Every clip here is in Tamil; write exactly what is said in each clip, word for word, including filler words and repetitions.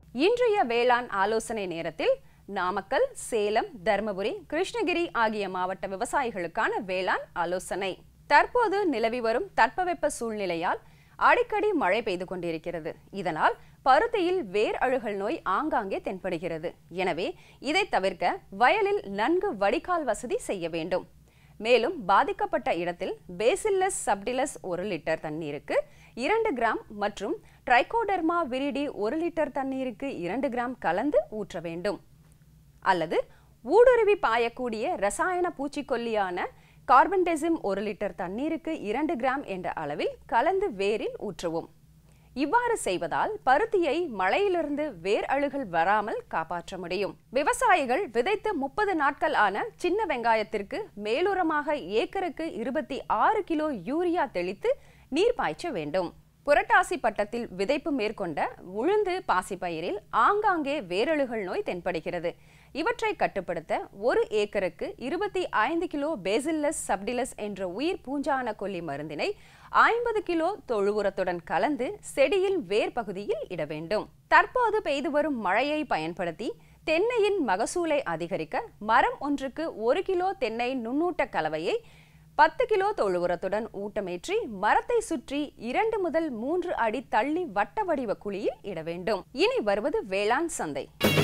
இன்றைய வேளாண் ஆலோசனை நேரத்தில் நாமக்கல், சேலம், தர்மபுரி, கிருஷ்ணகிரி ஆகிய மாவட்ட விவசாயிகளுக்கான வேளாண் ஆலோசனை. தற்போது நிலவி வரும் தட்பவெப்ப சூழ்நிலையால் அடிக்கடி மழை பெய்து கொண்டிருக்கிறது. இதனால் பருத்தியில் வேர் அழுகல் நோய் ஆங்காங்கே தென்படுகிறது. எனவே இதை தவிர்க்க வயலில் நன்கு வடிகால் வசதி செய்ய வேண்டும். மேலும் பாதிக்கப்பட்ட இடத்தில் பேசில்லஸ் சப்டிலஸ் ஒரு லிட்டர் தண்ணீருக்கு இரண்டு கிராம் மற்றும் ட்ரைகோடெர்மா விரிடி ஒரு லிட்டர் தண்ணீருக்கு இரண்டு கிராம் கலந்து ஊற்ற வேண்டும். அல்லது ஊடுருவி பாயக்கூடிய ரசாயன பூச்சிக்கொல்லியான கார்பன்டெசிம் ஒரு லிட்டர் தண்ணீருக்கு இரண்டு கிராம் என்ற அளவில் கலந்து வேரில் ஊற்றவும். இவ்வாறு செய்வதால் பருத்தியை மழையிலிருந்து வேர் அழுகல் வராமல் காப்பாற்ற முடியும். விவசாயிகள் விதைத்து முப்பது நாட்கள் ஆன சின்ன வெங்காயத்திற்கு மேலுரமாக ஏக்கருக்கு இருபத்தி ஆறு கிலோ யூரியா தெளித்து நீர் பாய்ச்ச வேண்டும். புரட்டாசி பட்டத்தில் விதைப்பு மேற்கொண்ட உளுந்து பாசிப்பயிரில் ஆங்காங்கே வேரழுகல் நோய் தென்படுகிறது. இவற்றை கட்டுப்படுத்த ஒரு ஏக்கருக்கு இருபத்தி ஐந்து கிலோ பேசில்லஸ் சப்டிலஸ் என்ற உயிர் பூஞ்சான கொல்லி மருந்தினை ஐம்பது கிலோ தொழு உரத்துடன் கலந்து செடியில் வேர் பகுதியில் இட வேண்டும். தற்போது பெய்து வரும் மழையை பயன்படுத்தி தென்னையின் மகசூலை அதிகரிக்க மரம் ஒன்றுக்கு ஒரு கிலோ தென்னை நுண்ணூட்ட கலவையை பத்து கிலோ தொழு உரத்துடன் ஊட்டமேற்றி மரத்தை சுற்றி இரண்டு முதல் மூன்று அடி தள்ளி வட்ட வடிவ குழியில் இட வேண்டும். இனி வருவது வேளாண் சந்தை.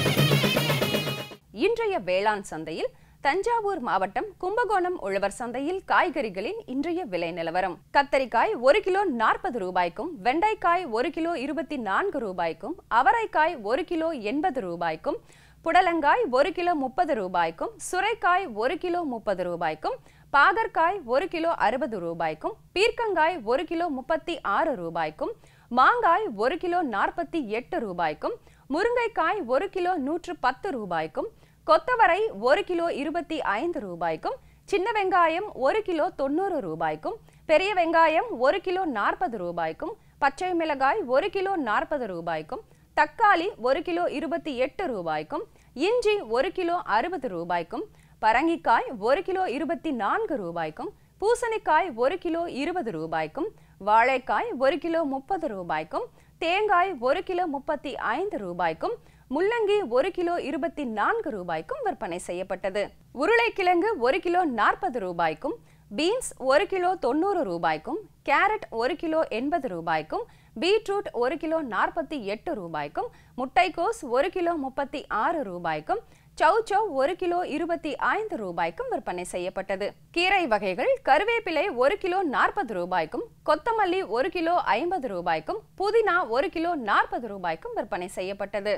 இன்றைய வேளாண் சந்தையில் தஞ்சாவூர் மாவட்டம் கும்பகோணம் உழவர் சந்தையில் காய்கறிகளின் இன்றைய விலை நிலவரம். கத்தரிக்காய் ஒரு கிலோ நாற்பது ரூபாய்க்கும், வெண்டைக்காய் ஒரு கிலோ இருபத்தி நான்கு ரூபாய்க்கும், அவரைக்காய் ஒரு கிலோ எண்பது ரூபாய்க்கும், புடலங்காய் ஒரு கிலோ முப்பது ரூபாய்க்கும், சுரைக்காய் ஒரு கிலோ முப்பது ரூபாய்க்கும், பாகற்காய் ஒரு கிலோ அறுபது ரூபாய்க்கும், பீர்க்கங்காய் ஒரு கிலோ முப்பத்தி ஆறு ரூபாய்க்கும், மாங்காய் ஒரு கிலோ நாற்பத்தி எட்டு ரூபாய்க்கும், முருங்கைக்காய் ஒரு கிலோ நூற்று பத்து ரூபாய்க்கும், கொத்தவரை ஒரு கிலோ இருபத்தி ஐந்து ரூபாய்க்கும், சின்ன வெங்காயம் ஒரு கிலோ தொண்ணூறு ரூபாய்க்கும், பெரிய வெங்காயம் ஒரு கிலோ நாற்பது ரூபாய்க்கும், பச்சை மிளகாய் ஒரு கிலோ நாற்பது ரூபாய்க்கும், தக்காளி ஒரு கிலோ இருபத்தி எட்டு ரூபாய்க்கும், இஞ்சி ஒரு கிலோ அறுபது ரூபாய்க்கும், பரங்கிக்காய் ஒரு கிலோ இருபத்தி நான்கு ரூபாய்க்கும், பூசணிக்காய் ஒரு கிலோ இருபது ரூபாய்க்கும், வாழைக்காய் ஒரு கிலோ முப்பது ரூபாய்க்கும், தேங்காய் ஒரு கிலோ முப்பத்தி ஐந்து ரூபாய்க்கும், முள்ளங்கி ஒரு கிலோ இருபத்தி நான்கு ரூபாய்க்கும் விற்பனை செய்யப்பட்டது. உருளைக்கிழங்கு ஒரு கிலோ நாற்பது ரூபாய்க்கும், பீன்ஸ் ஒரு கிலோ தொண்ணூறு ரூபாய்க்கும், கேரட் ஒரு கிலோ எண்பது ரூபாய்க்கும், பீட்ரூட் ஒரு கிலோ நாற்பத்தி எட்டு ரூபாய்க்கும், முட்டைக்கோஸ் ஒரு கிலோ முப்பத்தி ஆறு ரூபாய்க்கும், சௌச்சௌ ஒரு கிலோ இருபத்தி ஐந்து ரூபாய்க்கும் விற்பனை செய்யப்பட்டது. கீரை வகைகள் கருவேப்பிலை ஒரு கிலோ நாற்பது ரூபாய்க்கும், கொத்தமல்லி ஒரு கிலோ ஐம்பது ரூபாய்க்கும், புதினா ஒரு கிலோ நாற்பது ரூபாய்க்கும் விற்பனை செய்யப்பட்டது.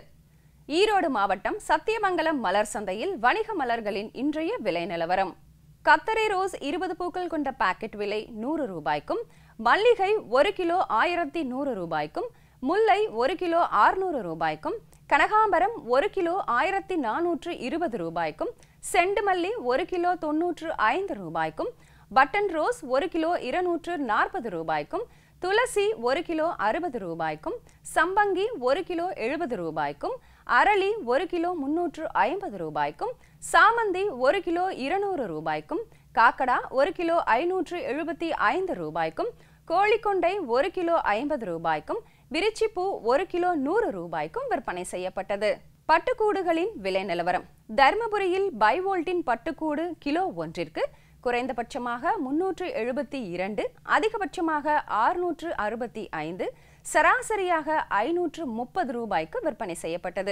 ஈரோடு மாவட்டம் சத்தியமங்கலம் மலர் சந்தையில் வணிக மலர்களின் இன்றைய விலை நிலவரம். கத்தரி ரோஸ் இருபது பூக்கள் கொண்ட பாக்கெட் விலை நூறு ரூபாய்க்கும், மல்லிகை ஒரு கிலோ ஆயிரத்தி நூறு ரூபாய்க்கும், முல்லை ஒரு கிலோ ஆறுநூறு ரூபாய்க்கும், கனகாம்பரம் ஒரு கிலோ ஆயிரத்தி நானூற்று இருபது ரூபாய்க்கும், செண்டுமல்லி ஒரு கிலோ தொன்னூற்று ஐந்து ரூபாய்க்கும், பட்டன் ரோஸ் ஒரு கிலோ இருநூற்று நாற்பது ரூபாய்க்கும், துளசி ஒரு கிலோ அறுபது ரூபாய்க்கும், சம்பங்கி ஒரு கிலோ எழுபது ரூபாய்க்கும், அரளி ஒரு கிலோ முன்னூற்று ஐம்பது ரூபாய்க்கும், சாமந்தி ஒரு கிலோ இருநூறு ரூபாய்க்கும், காக்கடா ஒரு கிலோ ஐநூற்று எழுபத்தி ஐந்து ரூபாய்க்கும், கோழிக்கொண்டை ஒரு கிலோ ஐம்பது ரூபாய்க்கும், விரிச்சிப்பூ ஒரு கிலோ நூறு ரூபாய்க்கும் விற்பனை செய்யப்பட்டது. பட்டுக்கூடுகளின் விலை நிலவரம். தர்மபுரியில் பைவோல்ட்டின் பட்டுக்கூடு கிலோ ஒன்றிற்கு குறைந்தபட்சமாக முன்னூற்று எழுபத்தி இரண்டு, அதிகபட்சமாக ஆறுநூற்று அறுபத்தி ஐந்து, சராசரியாக ஐநூற்று முப்பது ரூபாய்க்கு விற்பனை செய்யப்பட்டது.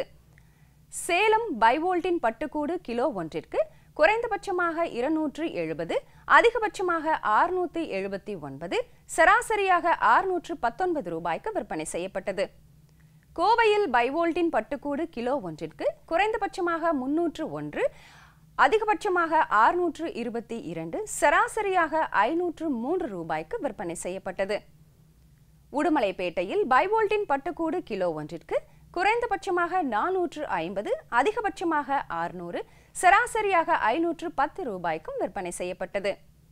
சேலம் பைவோல்ட்டின் பட்டுக்கூடு கிலோ ஒன்றிற்கு குறைந்தபட்சமாக இருநூற்று எழுபது, அதிகபட்சமாக ஆறுநூற்று எழுபத்தி ஒன்பது, சராசரியாக ஆறுநூற்று பத்தொன்பது ரூபாய்க்கு விற்பனை செய்யப்பட்டது. கோவையில் பைவோல்ட்டின் பட்டுக்கூடு கிலோ ஒன்றிற்கு குறைந்தபட்சமாக முன்னூற்று ஒன்று, அதிகபட்சமாக ஆறுநூற்று இருபத்தி இரண்டு, சராசரியாக ஐநூற்று மூன்று ரூபாய்க்கு விற்பனை செய்யப்பட்டது. உடுமலைப்பேட்டையில் பைவோல்ட்டின் பட்டுக்கூடு கிலோ ஒன்றிற்கு குறைந்தபட்சமாக நானூற்று ஐம்பது, அதிகபட்சமாக ஆறுநூறு, சராசரியாக ஐநூற்று பத்து ரூபாய்க்கும் விற்பனை செய்யப்பட்டது.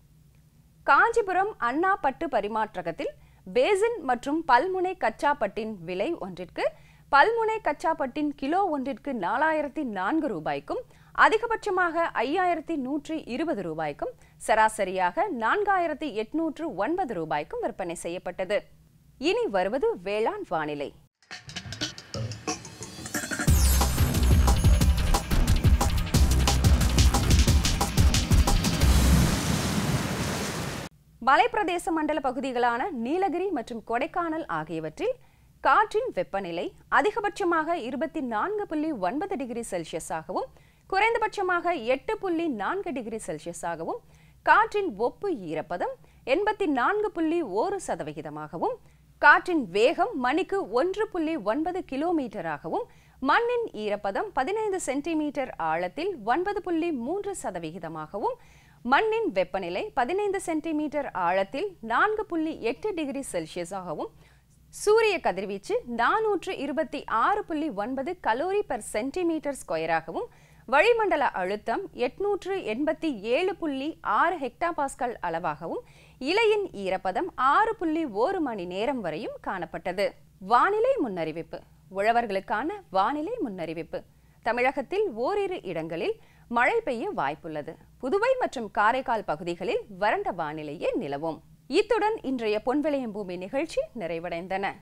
காஞ்சிபுரம் அண்ணா பட்டு பரிமாற்றகத்தில் பேசின் மற்றும் பல்முனை கச்சாப்பட்டின் விலை ஒன்றிற்கு பல்முனை கச்சாப்பட்டின் கிலோ ஒன்றிற்கு நாலாயிரத்தி நான்கு ரூபாய்க்கும், அதிகபட்சமாக ஐயாயிரத்தி நூற்றி இருபது ரூபாய்க்கும், சராசரியாக நான்காயிரத்தி எட்நூற்று ஒன்பது ரூபாய்க்கும் விற்பனை செய்யப்பட்டது. இனி வருவது வேளாண் வானிலை. மலைப்பிரதேச மண்டல பகுதிகளான நீலகிரி மற்றும் கொடைக்கானல் ஆகியவற்றில் காற்றின் வெப்பநிலை அதிகபட்சமாக இருபத்தி நான்கு புள்ளி ஒன்பது டிகிரி செல்சியஸாகவும் குறைந்தபட்சமாக எட்டு புள்ளி நான்கு டிகிரி செல்சியஸாகவும் காற்றின் ஒப்பு ஈரப்பதம் எண்பத்தி நான்கு புள்ளி ஒரு சதவிகிதமாகவும் காற்றின் வேகம் மணிக்கு ஒன்று புள்ளி ஒன்பது கிலோமீட்டராகவும் மண்ணின் ஈரப்பதம் பதினைந்து சென்டிமீட்டர் ஆழத்தில் ஒன்பது புள்ளி மூன்று சதவிகிதமாகவும் மண்ணின் வெப்பநிலை பதினைந்து சென்டிமீட்டர் ஆழத்தில் நான்கு புள்ளி எட்டு டிகிரி செல்சியஸாகவும் சூரிய கதிர்வீச்சு நானூற்று இருபத்தி ஆறு புள்ளி ஒன்பது கலோரி பர் சென்டிமீட்டர் ஸ்கொயராகவும் வளிமண்டல அழுத்தம் எட்நூற்று எண்பத்தி ஏழு புள்ளி ஆறு ஹெக்டாபாஸ்கல் அளவாகவும் இலையின் ஈரப்பதம் ஆறு புள்ளி ஒரு மணி நேரம் வரையும் காணப்பட்டது. வானிலை முன்னறிவிப்பு. உழவர்களுக்கான வானிலை முன்னறிவிப்பு. தமிழகத்தில் ஓரிரு இடங்களில் மழை பெய்ய வாய்ப்புள்ளது. புதுவை மற்றும் காரைக்கால் பகுதிகளில் வறண்ட வானிலையே நிலவும். இத்துடன் இன்றைய பொன் விளையும் பூமி நிகழ்ச்சி நிறைவடைந்தன.